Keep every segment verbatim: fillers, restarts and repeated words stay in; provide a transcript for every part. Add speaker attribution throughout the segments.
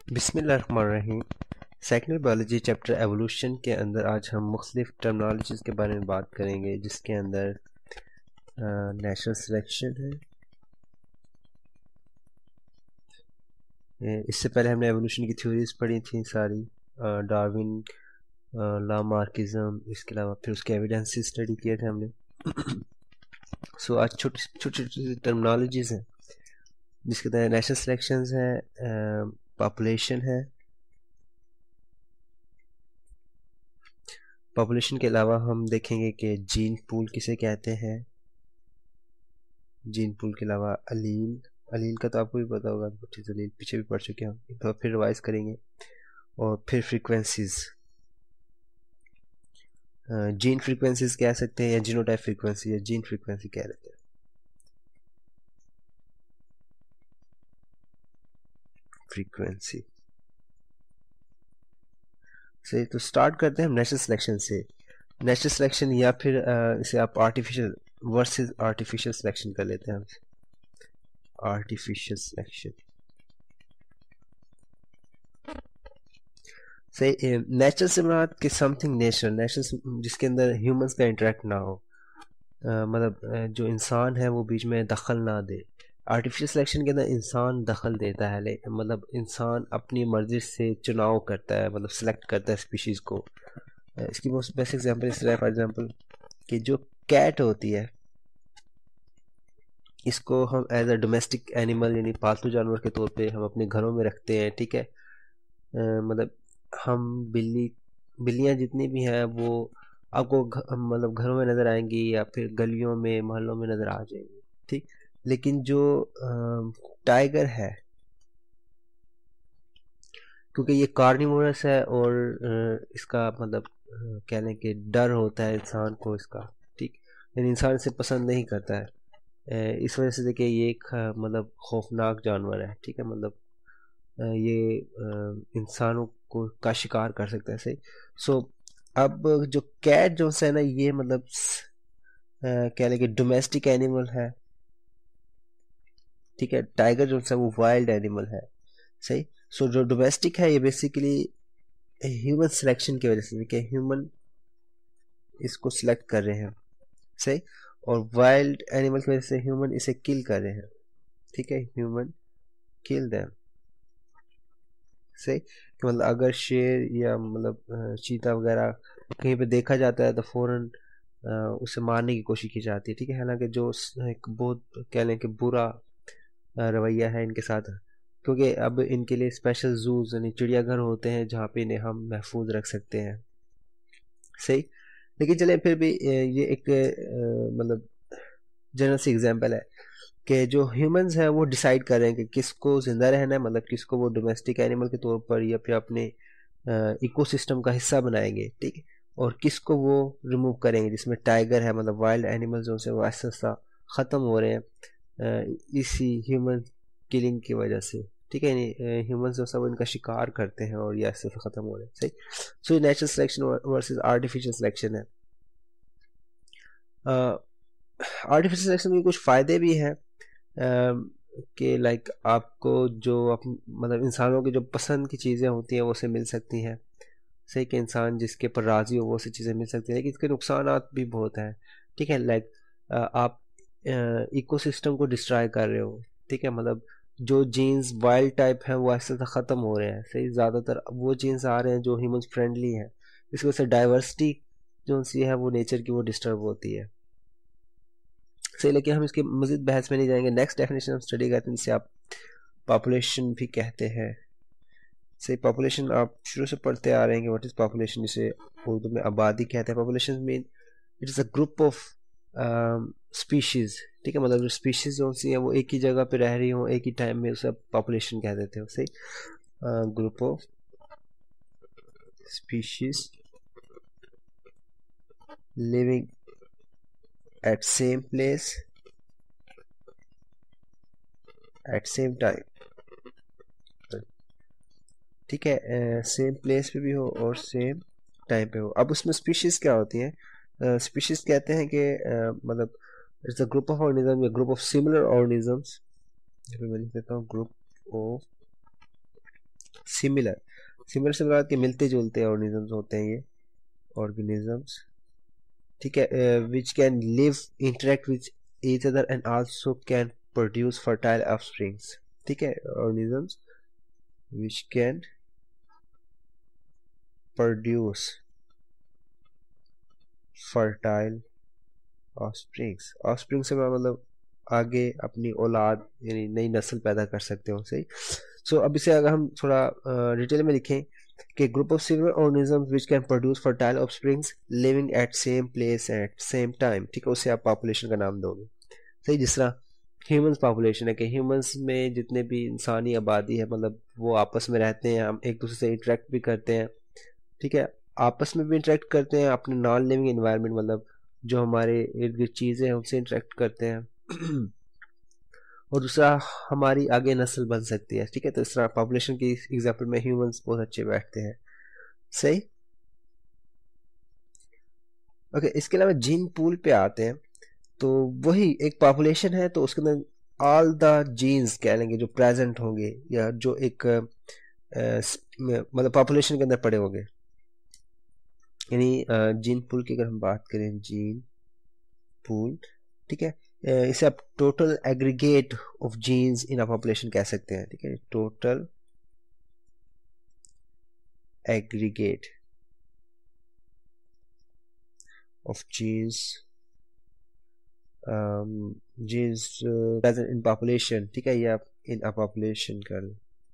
Speaker 1: बिस्मिल्लाहिर्रहमानिर्रहीम। Secondary biology chapter evolution के अंदर आज हम मुख्तलिफ टर्मिनोलॉजीज़ के बारे में बात करेंगे, जिसके अंदर नेचुरल सिलेक्शन है। इससे पहले हमने एवोल्यूशन की थ्योरीज पढ़ी थी सारी, डार्विन, लामार्किज्म, इसके अलावा फिर उसके एविडेंसेस स्टडी किए थे हमने। सो so, आज छोटी छोटी छोटी टर्मिनोलॉजीज़ हैं, जिसके अंदर नेचुरल सिलेक्शंस है, पॉपुलेशन है। पॉपुलेशन के अलावा हम देखेंगे कि जीन पूल किसे कहते हैं। जीन पूल के अलावा अलील, अलील का तो आपको भी पता होगा, अलील पीछे भी पढ़ चुके हैं, एक बार फिर रिवाइज करेंगे। और फिर फ्रीक्वेंसीज, जीन फ्रीक्वेंसीज कह सकते हैं या जीनोटाइप फ्रीक्वेंसी या जीन फ्रीक्वेंसी कह लेते हैं। फ्रीक्वेंसी से तो स्टार्ट करते हैं हम नेचुरल सिलेक्शन से। नेचुरल सिलेक्शन या फिर आ, इसे आप आर्टिफिशियल वर्सेस आर्टिफिशियल सिलेक्शन कर लेते हैं हम। आर्टिफिशियल सिलेक्शन से नेचुरल से मुराद कि समथिंग नेचुरल, नेचुरल जिसके अंदर ह्यूमंस का इंटरेक्ट ना हो, मतलब जो इंसान है वो बीच में दखल ना दे। आर्टिफिशियल सिलेक्शन के अंदर इंसान दखल देता है, ले मतलब इंसान अपनी मर्जी से चुनाव करता है, मतलब सिलेक्ट करता है स्पीशीज़ को। इसकी मोस्ट बेस्ट एग्जांपल इस तरह, फॉर एग्जांपल कि जो कैट होती है, इसको हम एज अ डोमेस्टिक एनिमल यानी पालतू जानवर के तौर पे हम अपने घरों में रखते हैं, ठीक है। मतलब हम बिल्ली बिल्लियाँ जितनी भी हैं वो आपको मतलब घरों में नज़र आएंगी या फिर गलियों में मोहल्लों में नज़र आ जाएंगी, ठीक। लेकिन जो टाइगर है, क्योंकि ये कार्निवोरस है और इसका मतलब कह लें कि डर होता है इंसान को इसका, ठीक, यानी इंसान इसे पसंद नहीं करता है। इस वजह से देखिए ये एक मतलब खौफनाक जानवर है, ठीक है। मतलब ये इंसानों को का शिकार कर सकता है, सही। सो अब जो कैट जो है ना, ये मतलब कह लें कि डोमेस्टिक एनिमल है, ठीक है। टाइगर जो है वो वाइल्ड एनिमल है, सही। सो जो डोमेस्टिक है ये बेसिकली ह्यूमन सिलेक्शन की वजह से, देखिए ह्यूमन इसको सिलेक्ट कर रहे हैं, सही। और वाइल्ड एनिमल की वजह से ह्यूमन इसे किल कर रहे हैं, ठीक है। ह्यूमन किल देम, सही। कि मतलब अगर शेर या मतलब चीता वगैरह कहीं पे देखा जाता है तो फौरन उसे मारने की कोशिश की जाती है, ठीक है। हालांकि जो एक बहुत कह लें कि बुरा रवैया है इनके साथ, क्योंकि अब इनके लिए स्पेशल जूज यानी चिड़ियाघर होते हैं जहाँ पे इन्हें हम महफूज रख सकते हैं, सही। लेकिन चले फिर भी ये एक मतलब जनरल सी एग्जांपल है कि जो ह्यूमंस हैं वो डिसाइड कर रहे हैं कि किसको जिंदा रहना है, मतलब किसको वो डोमेस्टिक एनिमल के तौर पर या फिर अपने इकोसिस्टम का हिस्सा बनाएंगे, ठीक है। और किसको वो रिमूव करेंगे, जिसमें टाइगर है, मतलब वाइल्ड एनिमल्स जो से वो ऐसा ऐसा ख़त्म हो रहे हैं इसी ह्यूमन किलिंग की वजह से, ठीक है। यानी ह्यूमंस जो सब इनका शिकार करते हैं और ये ऐसे ऐसे ख़त्म हो रहे हैं, सही। सो ये natural selection versus artificial selection है। आर्टिफिशियल सिलेक्शन के कुछ फ़ायदे भी हैं कि लाइक आपको जो आप मतलब इंसानों की जो पसंद की चीज़ें होती हैं वो से मिल सकती हैं, सही। कि इंसान जिसके पर राज़ी हो वो सी चीज़ें मिल सकती हैं, लेकिन इसके नुकसान भी बहुत हैं, ठीक है। लाइक आप इकोसिस्टम को डिस्ट्रॉय कर रहे हो, ठीक है। मतलब जो जीन्स वाइल्ड टाइप हैं वो ऐसे ऐसे ख़त्म हो रहे हैं, सही। ज़्यादातर वो जीन्स आ रहे हैं जो ह्यूमन फ्रेंडली हैं, इस वजह से डाइवर्सिटी जो सी है वो नेचर की वो डिस्टर्ब होती है, सही। लेकिन हम इसके मज़ीद बहस में नहीं जाएंगे। नेक्स्ट डेफिनेशन हम स्टडी करते हैं जिसे आप पॉपुलेशन भी कहते हैं, सही। पॉपुलेशन आप शुरू से पढ़ते आ रहे हैं कि व्हाट इज़ पॉपुलेशन, जिसे उर्दू में आबादी कहते हैं। Population mean it is a group of species, ठीक है। मतलब जो स्पीशीज़ जो सी हैं वो एक ही जगह पे रह रही हो एक ही टाइम में, उसे पॉपुलेशन कह देते हो, सही। Group of species living at same place at same time, ठीक है। सेम uh, प्लेस पे भी हो और सेम टाइम पे हो। अब उसमें स्पीशीज क्या होती है? स्पीशीज uh, कहते हैं कि uh, मतलब it's a group of organism या ग्रुप ऑफ सिमिलर ऑर्गेनिजम्स, मैं लिख देता हूँ ग्रुप ऑफ सिमिलर, सिमिलर से मुराद के मिलते जुलते ऑर्गेनिजम्स होते हैं ये ऑर्गेनिजम्स, ठीक है, which can live interact which each other and also can produce fertile offsprings, ठीक है, organisms which can produce fertile offsprings, offspring से मतलब आगे अपनी औलाद यानी नई नस्ल पैदा कर सकते हो, सही। सो so, अब इसे अगर हम थोड़ा डिटेल में लिखें कि group of similar organisms which can produce fertile offsprings living at same place at same time, ठीक है, उसे आप पॉपुलेशन का नाम दोगे, सही। जिस तरह ह्यूमंस पॉपुलेशन है कि ह्यूमंस में जितने भी इंसानी आबादी है मतलब वो आपस में रहते हैं, हम एक दूसरे से इंटरेक्ट भी करते हैं, ठीक है, आपस में भी इंटरेक्ट करते हैं, अपने नॉन लिविंग एनवायरनमेंट मतलब जो हमारे इर्द गिर्द चीज़ें हैं उनसे इंटरेक्ट करते हैं और दूसरा हमारी आगे नस्ल बन सकती है, ठीक है, तो इस तरह पॉपुलेशन की एग्जांपल में ह्यूमंस बहुत अच्छे बैठते हैं, सही। ओके, इसके अलावा जीन पूल पे आते हैं, तो वही एक पॉपुलेशन है तो उसके अंदर ऑल द जीन्स कह लेंगे जो प्रेजेंट होंगे या जो एक मतलब पॉपुलेशन के अंदर पड़े होंगे, यानी जीन पूल की अगर हम बात करें, जीन पूल, ठीक है, इसे आप total aggregate of genes in a population कह सकते हैं, ठीक है, total aggregate of genes genes present in population, ठीक है, ये आप इन अ पॉपुलेशन कर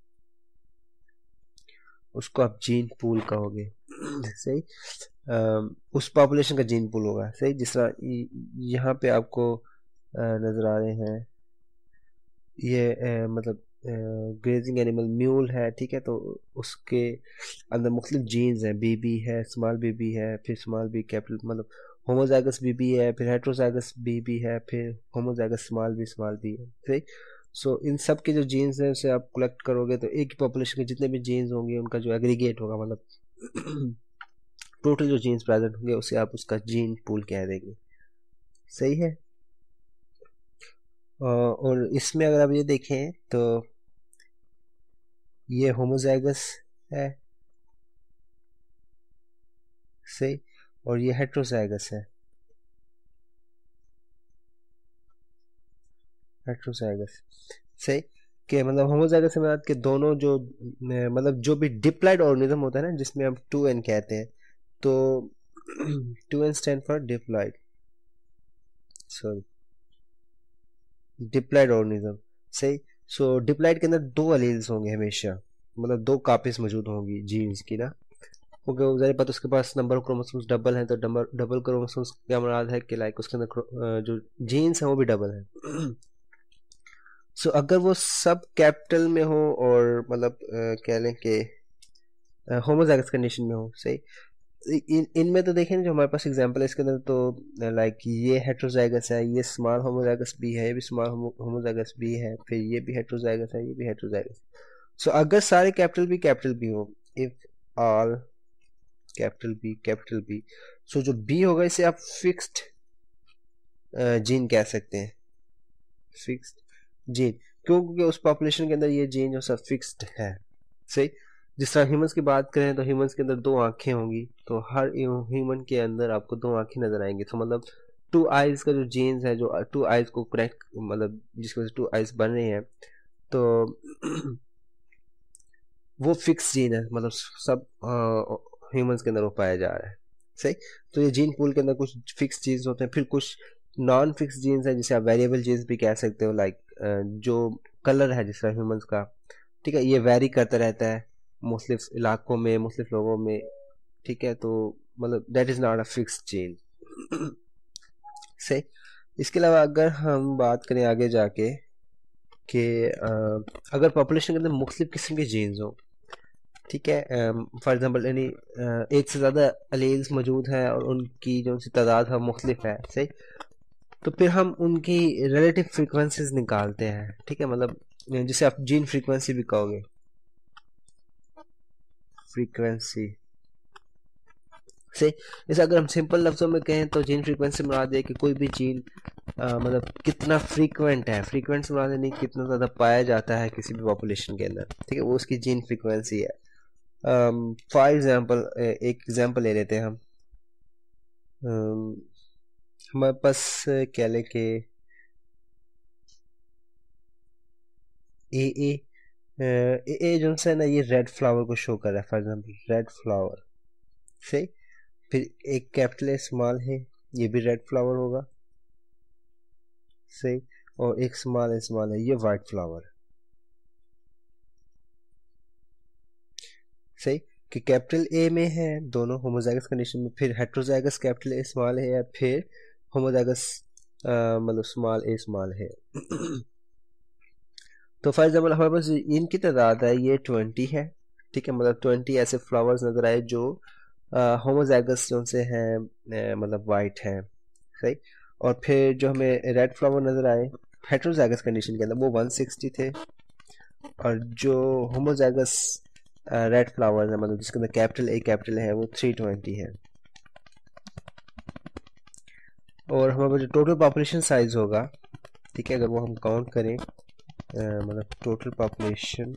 Speaker 1: उसको आप जीन पूल कहोगे, सही। uh, उस पॉपुलेशन का जीन पूल होगा, सही। जिस तरह यहाँ पे आपको uh, नजर आ रहे हैं ये uh, मतलब ग्रेजिंग एनिमल म्यूल है, ठीक है, तो उसके अंदर मुख्तलिफ जीन्स हैं, बेबी है, स्मॉल बेबी है, फिर स्मॉल बी कैपिटल मतलब होमोजाइगस बेबी है, फिर हेट्रोजाइगस बेबी है, फिर homozygous small b small b है, सही। सो so, इन सब के जो जीन्स हैं उसे आप कलेक्ट करोगे तो एक ही पॉपुलेशन के जितने भी जीन्स होंगे उनका जो एग्रीगेट होगा मतलब टोटल जो जीन्स प्रेजेंट होंगे उसे आप उसका जीन पूल कह देंगे, सही है। और इसमें अगर आप ये देखें तो ये होमोजाइगस है, सही, और ये हेट्रोजाइगस है, हेट्रोजाइगस, सही। कि मतलब होमोजाइगस से मतलब कि दोनों जो मतलब जो भी डिप्लॉइड ऑर्गेनिज्म होता है ना जिसमें हम टू एन कहते हैं, तो two n stand for diploid, sorry diploid organism, सही। सो डिप्लॉइड के अंदर दो अलील्स होंगे हमेशा, मतलब दो कापिस मौजूद होंगी जीन्स की ना, क्योंकि वो ज़ाहिर बात उसके पास नंबर ऑफ क्रोमोसोम्स डबल हैं, तो डबल डबल क्रोमोसोम्स क्या मुराद है कि लाइक उसके अंदर जो जीन्स हैं वो भी डबल हैं। सो so, अगर वो सब कैपिटल में हो और मतलब कह लें कि होमोजाइगस कंडीशन में हो, सही। इन इनमें तो देखें जो हमारे पास एग्जांपल है इसके अंदर तो लाइक ये हेट्रोजाइगस है, ये स्मॉल होमोजाइगस भी है, ये भी स्मॉल होमोजाइगस भी है, फिर ये भी हेट्रोजाइगस है, ये भी हेट्रोजाइगस। सो so, अगर सारे कैपिटल भी कैपिटल भी हो, if all capital B capital B, so जो बी होगा इसे आप फिक्स्ड जीन कह सकते हैं, फिक्स्ड जीन, क्योंकि उस पॉपुलेशन के अंदर ये जीन जो सब फिक्स्ड है, सही। जिस तरह ह्यूमंस की बात करें तो ह्यूमंस के अंदर दो आंखें होंगी, तो हर ह्यूमन के अंदर आपको दो आंखें नजर आएंगी, तो मतलब टू आइज का जो जीन्स है जो टू आइज को करेक्ट मतलब जिसकी वजह से टू आइज बन रहे हैं, तो वो फिक्स जीन है, मतलब सब ह्यूमंस के अंदर वो पाया जा रहा है, सही। तो ये जीन पूल के अंदर कुछ फिक्स जीन्स होते हैं, फिर कुछ नॉन फिक्स जीन्स है जिसे आप वेरिएबल जीन्स भी कह सकते हो, लाइक जो कलर है जिस तरह ह्यूमंस का, ठीक है, ये वेरी करता रहता है मुख्तलिफ इलाकों में मुख्तलिफ लोगों में, ठीक है, तो मतलब that is not a fix gene, सही। इसके अलावा अगर हम बात करें आगे जाके कि अगर पॉपुलेशन के अंदर मुख्तलिफ किस्म के जीन्स हो, ठीक है, फॉर एग्जांपल यानी एक से ज़्यादा अलील्स मौजूद हैं और उनकी जो उनकी तादाद है मुख्तलिफ है, सही, तो फिर हम उनकी रिलेटिव फ्रीक्वेंसीज निकालते हैं, ठीक है, मतलब जिसे आप जीन फ्रीक्वेंसी भी कहोगे, फ्रीक्वेंसी, सही। जैसे अगर हम सिंपल लफ्जों में कहें तो जीन फ्रीक्वेंसी मुराद है कि कोई भी जीन मतलब कितना फ्रीक्वेंट है, फ्रीक्वेंट सुना नहीं, कितना ज़्यादा पाया जाता है किसी भी पॉपुलेशन के अंदर, ठीक है, वो उसकी जीन फ्रीक्वेंसी है। फॉर um, एग्जांपल एक एग्जांपल ले लेते हैं हम। um, हमारे पास क्या लेके ए ए ए ए जो है ना, ये रेड फ्लावर को शो कर रहा है, फॉर एग्जांपल रेड फ्लावर, सही। फिर एक कैपिटल है, स्मॉल है, ये भी रेड फ्लावर होगा, सही। और एक स्मॉल है, स्मॉल है, ये वाइट फ्लावर, सही। कि कैपिटल ए में है दोनों होमोजाइगस कंडीशन में, फिर हेट्रोजाइगस कैपिटल ए स्मॉल है, या फिर होमोजाइगस मतलब स्मॉल ए स्मॉल है। तो फॉर एग्जाम्पल हमारे पास इनकी तादाद है, ये ट्वेंटी है, ठीक है, मतलब ट्वेंटी ऐसे फ्लावर्स नजर आए जो होमोजाइगस जो से हैं, मतलब वाइट हैं, सही। और फिर जो हमें रेड फ्लावर नजर आए हेट्रोजाइगस कंडीशन के अंदर, वो वन सिक्सटी थे। और जो होमोजाइगस रेड फ्लावर्स है, मतलब जिसके अंदर कैपिटल ए कैपिटल है, वो थ्री ट्वेंटी है। और हमारा जो टोटल पॉपुलेशन साइज होगा, ठीक है, अगर वो हम काउंट करें, Uh, मतलब टोटल पॉपुलेशन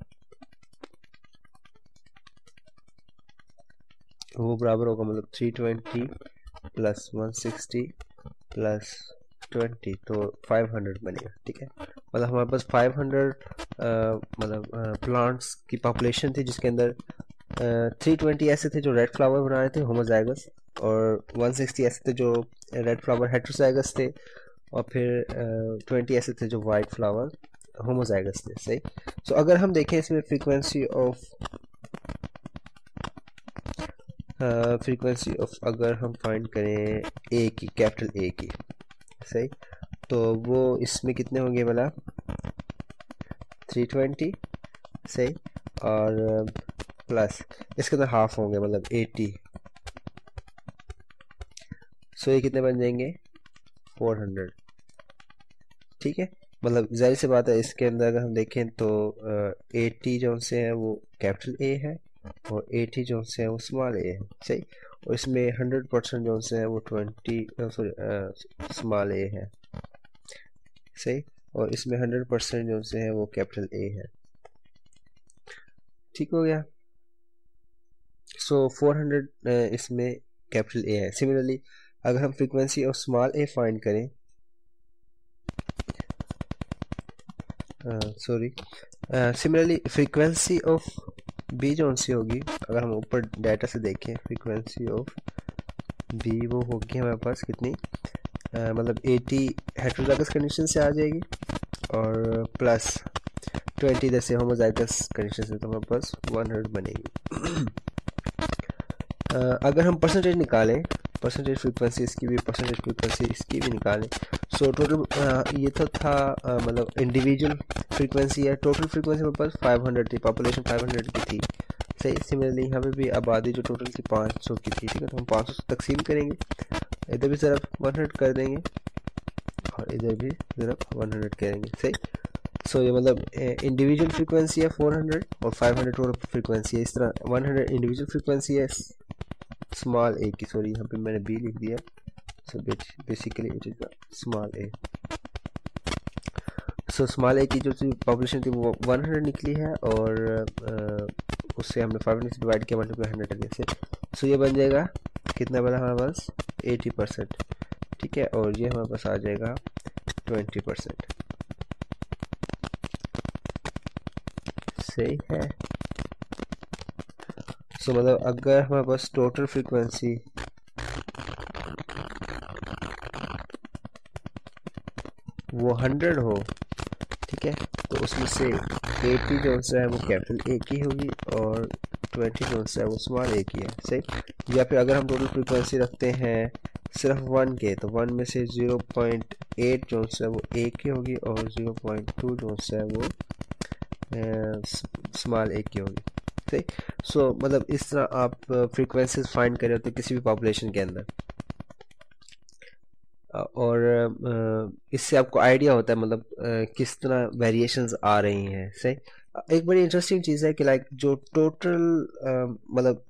Speaker 1: वो बराबर होगा, मतलब three twenty plus one sixty plus twenty, तो फाइव हंड्रेड बनेगा, ठीक है। मतलब हमारे पास फाइव हंड्रेड मतलब प्लांट्स की पॉपुलेशन थी, जिसके अंदर थ्री ट्वेंटी ऐसे थे जो रेड फ्लावर बना रहे थे होमोजाइगस, और वन सिक्सटी ऐसे थे जो रेड फ्लावर हेट्रोजाइगस थे, और फिर ट्वेंटी uh, ऐसे थे जो वाइट फ्लावर होमोजाइगस थे, सही। सो so, अगर हम देखें इसमें फ्रीक्वेंसी ऑफ फ्रीक्वेंसी ऑफ अगर हम फाइंड करें ए की, कैपिटल ए की, सही, तो वो इसमें कितने होंगे, बोला थ्री ट्वेंटी, सही। और प्लस इसके अंदर हाफ होंगे, मतलब एटी, सो ये कितने बन जाएंगे, फोर हंड्रेड, ठीक है। मतलब जाहिर सी बात है, इसके अंदर अगर हम देखें तो एटी जो से है वो कैपिटल ए है, और एटी जो से है वो स्मॉल ए है, सही। और इसमें हंड्रेड परसेंट जो से है वो ट्वेंटी सॉरी स्मॉल ए है, सही। और इसमें हंड्रेड परसेंट जो से है वो कैपिटल ए है, ठीक हो गया। सो फोर हंड्रेड इसमें कैपिटल ए है। सिमिलरली अगर हम frequency of small a find करें, sorry similarly frequency of B जो सी होगी, अगर हम ऊपर डाटा से देखें, फ्रीक्वेंसी ऑफ बी वो होगी हमारे पास कितनी, uh, मतलब एटी हेट्रोजाइगस कंडीशन से आ जाएगी, और प्लस ट्वेंटी इधर से होमोजाइगस कंडीशन से, तो हमारे पास वन हंड्रेड बनेगी। uh, अगर हम परसेंटेज निकालें, परसेंटेज फ्रीक्वेंसी इसकी भी, परसेंटेज फ्रीक्वेंसी इसकी भी निकालें, सो so, टोटल ये तो था uh, मतलब इंडिविजुअल फ्रीक्वेंसी है, टोटल फ्रीक्वेंसी मेरे पास फाइव हंड्रेड थी, पॉपुलेशन फाइव हंड्रेड की थी, सही। सिमिलरली यहाँ पे भी आबादी जो टोटल थी पाँच सौ की थी, ठीक है, तो हम पाँच सौ से तकसीम करेंगे, इधर भी सिर्फ वन हंड्रेड कर देंगे, और इधर भी सिर्फ वन हंड्रेड करेंगे, सही। सो so, ये मतलब इंडिविजुअल फ्रीक्वेंसी है फोर हंड्रेड, और फाइव हंड्रेड टोटल फ्रीक्वेंसी है, इस तरह वन हंड्रेड इंडिविजुअल फ्रीक्वेंसी है स्मॉल ए की, सॉरी यहाँ पे मैंने बी लिख दिया, so basically it is small a. So small a की जो पॉपुलेशन थी वो वन हंड्रेड निकली है, और uh, उससे हमने फाइव हंड्रेड से डिवाइड किया मल्टीप्लाई हंड्रेड करने से, सो ये बन जाएगा कितना बना हमारे पास, एटी परसेंट, ठीक है। और ये हमारे पास आ जाएगा ट्वेंटी परसेंट, सही है। सो so, मतलब अगर हमारे पास टोटल फ्रीक्वेंसी वो हंड्रेड हो, ठीक है, तो उसमें से एटी जो है वो कैपिटल ए की होगी, और ट्वेंटी जो है वो स्मॉल ए की है, सही। या फिर अगर हम टोटल फ्रीक्वेंसी रखते हैं सिर्फ वन के, तो वन में से ज़ीरो पॉइंट एट जो है वो ए की होगी, और ज़ीरो पॉइंट टू जो है वो स्मॉल ए की होगी, सही। सो मतलब इस तरह आप फ्रीक्वेंसीज फाइंड करें होते किसी भी पॉपुलेशन के अंदर, और इससे आपको आइडिया होता है मतलब किस तरह वेरिएशंस आ रही हैं, सही। एक बड़ी इंटरेस्टिंग चीज़ है कि लाइक जो टोटल मतलब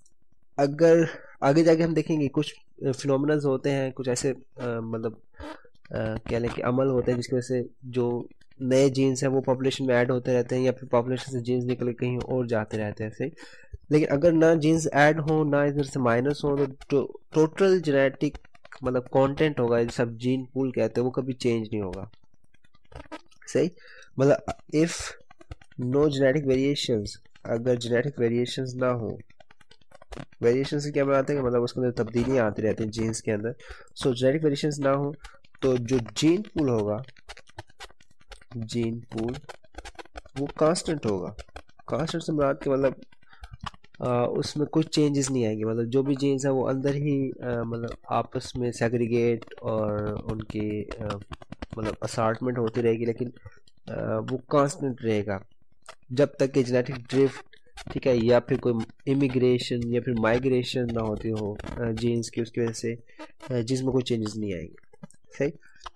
Speaker 1: अगर आगे जाके हम देखेंगे कुछ फिनोमेनल्स होते हैं, कुछ ऐसे मतलब कह लें कि अमल होते हैं जिसकी वजह से जो नए जीन्स हैं वो पॉपुलेशन में ऐड होते रहते हैं, या फिर पॉपुलेशन से जीन्स निकल कहीं और जाते रहते हैं ऐसे। लेकिन अगर ना जीन्स ऐड हो ना इधर से माइनस हो तो टोटल जेनेटिक मतलब कंटेंट होगा, जिसे आप जीन पूल कहते हैं, वो कभी चेंज नहीं होगा। सही, मतलब इफ नो जेनेटिक वेरिएशंस, अगर जेनेटिक वेरिएशंस ना हो, वेरिएशन से क्या बनाते हैं मतलब उसके अंदर तब्दीलियाँ आती रहती हैं जीन्स के अंदर। सो जेनेटिक वेरिएशंस ना हो तो जो जीन पूल होगा, जीन पूल वो कांस्टेंट होगा। कांस्टेंट से मुराद के मतलब आ, उसमें कुछ चेंजेस नहीं आएंगे, मतलब जो भी जीन्स है वो अंदर ही आ, मतलब आपस में सेग्रीगेट और उनकी आ, मतलब असार्टमेंट होती रहेगी, लेकिन आ, वो कांस्टेंट रहेगा जब तक कि जेनेटिक ड्रिफ्ट, ठीक है, या फिर कोई इमिग्रेशन या फिर माइग्रेशन ना होती हो जीन्स की, उसकी वजह से जीन्स में कोई चेंजेस नहीं आएंगे। सही,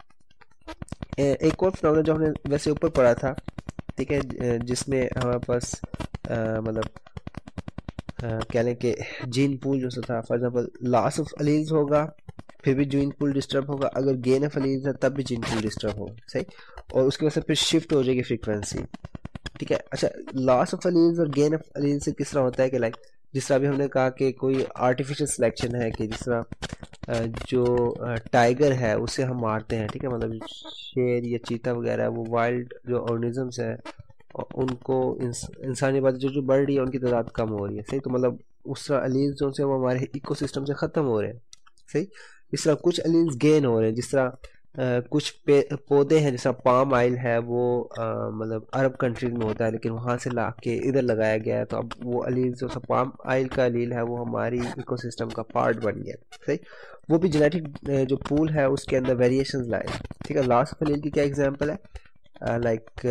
Speaker 1: एक और फिनोमेनन जो हमने वैसे ऊपर पढ़ा था, ठीक है, जिसमें हमारे पास मतलब कह लें कि जीन पूल जो था, for example loss of alleles होगा फिर भी जीन पूल डिस्टर्ब होगा, अगर गेन ऑफ अलील्स है तब भी जीन पूल डिस्टर्ब होगा। सही, और उसकी वजह से फिर शिफ्ट हो जाएगी फ्रीक्वेंसी। ठीक है, अच्छा, लॉस ऑफ अलील्स और गेन ऑफ अलील्स से किस तरह होता है कि लाइक जिस तरह अभी हमने कहा कि कोई आर्टिफिशियल सिलेक्शन है, कि जिस तरह जो टाइगर है उसे हम मारते हैं, ठीक है, मतलब शेर या चीता वगैरह वो वाइल्ड जो ऑर्गेनिजम्स है उनको इंस, इंसानी बात जो जो बढ़ रही है उनकी तादाद कम हो रही है। सही, तो मतलब उस तरह अलील्स जो से वो हमारे इकोसिस्टम से ख़त्म हो रहे हैं। सही, इस तरह कुछ अलील्स गेन हो रहे हैं, जिस तरह Uh, कुछ पौधे हैं जैसा पाम आइल है वो uh, मतलब अरब कंट्रीज में होता है, लेकिन वहाँ से ला के इधर लगाया गया है, तो अब वो अलील जो सा पाम आइल का अलील है वो हमारी इकोसिस्टम का पार्ट बन गया। सही, वो भी जेनेटिक जो पूल है उसके अंदर वेरिएशंस लाए। ठीक है, लास्ट अलील की क्या एग्जांपल है, लाइक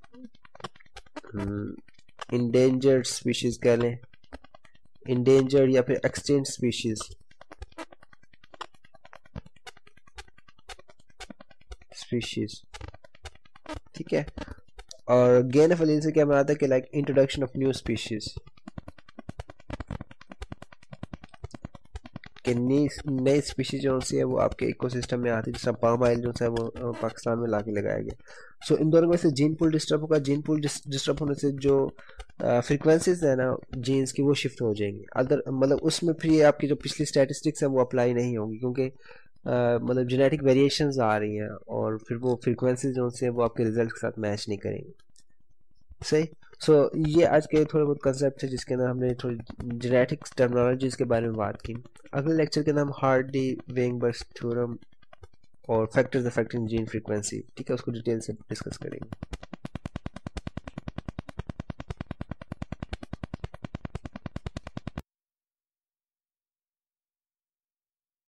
Speaker 1: इंडेंजर्ड स्पीशीज कह लें, इंडेंजर्ड या फिर एक्सटिंक्ट स्पीशीज स्पीशीज ठीक है, और गेन ऑफ अलील से क्या बनाता है कि like introduction of new species, कि नई स्पीशीज जो सी है वो आपके इकोसिस्टम में आती है, जैसा पाम ऑयल जो है वो पाकिस्तान में लाके लगाया गया। सो so, इन दोनों में से जीन पूल डिस्टर्ब होगा, जीन पूल डिस्टर्ब होने से जो फ्रीक्वेंसीज है ना जीन्स की वो शिफ्ट हो जाएंगी अदर, मतलब उसमें फिर आपकी जो पिछली स्टैटिस्टिक्स है वो अप्लाई नहीं होंगी, क्योंकि Uh, मतलब जेनेटिक वेरिएशंस आ रही हैं और फिर वो फ्रीक्वेंसी जो से वो आपके रिजल्ट के साथ मैच नहीं करेंगे। सही, सो so, ये आज के थोड़े बहुत कंसेप्ट है जिसके अंदर हमने थोड़ी जेनेटिक टर्मिनोलॉजीज के बारे में बात की। अगले लेक्चर के नाम हार्डी वेइंगबर्ग थ्योरम और फैक्टर्स अफेक्टिंग जीन फ्रीक्वेंसी, ठीक है, उसको डिटेल से डिस्कस करेंगे।